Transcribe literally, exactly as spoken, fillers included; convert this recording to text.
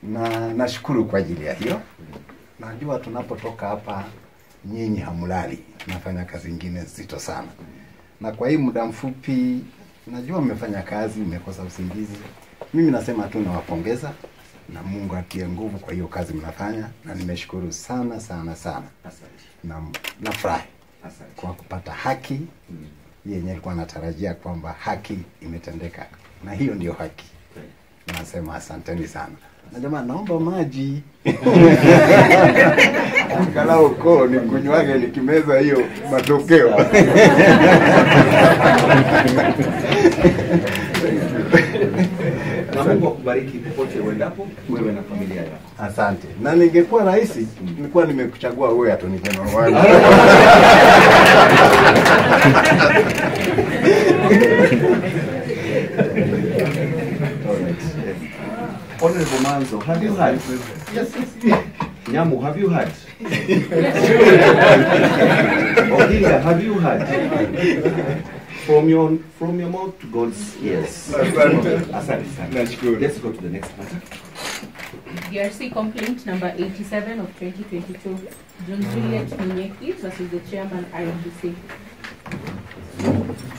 Na nashukuru kwa ajili ya hiyo. Najua tunapotoka hapa nyinyi hamulali, nafanya kazi nyingine nzito sana. Na kwa hii muda mfupi najua mmefanya kazi, mmekosa usingizi. Mimi nasema tu nawapongeza na Mungu atie nguvu kwa hiyo kazi mnafanya, na nimeshukuru sana sana sana. Asante. Na nafurahi Asante. kwa kupata haki mm. yenye nilikuwa natarajia kwamba haki imetendeka, na hiyo ndio haki. Okay. Nasema asanteni sana. Na jamaa naomba maji. Kala uko ni kunywage nikimeza hiyo matokeo. Na Mungu akubariki popote uendapo wewe na familia yako. Asante. Na ningekuwa rais, nilikuwa nimekuchagua wewe Attorney General wangu. Honorable Manzo, have you heard? Yes. Nyamu, have you heard? Ogilia, have you heard? From your from your mouth to God's ears. Asante. Let's go to the next matter. D R C complaint number eighty-seven of twenty twenty-two. John Juliet Munyeki versus the chairman I E B C.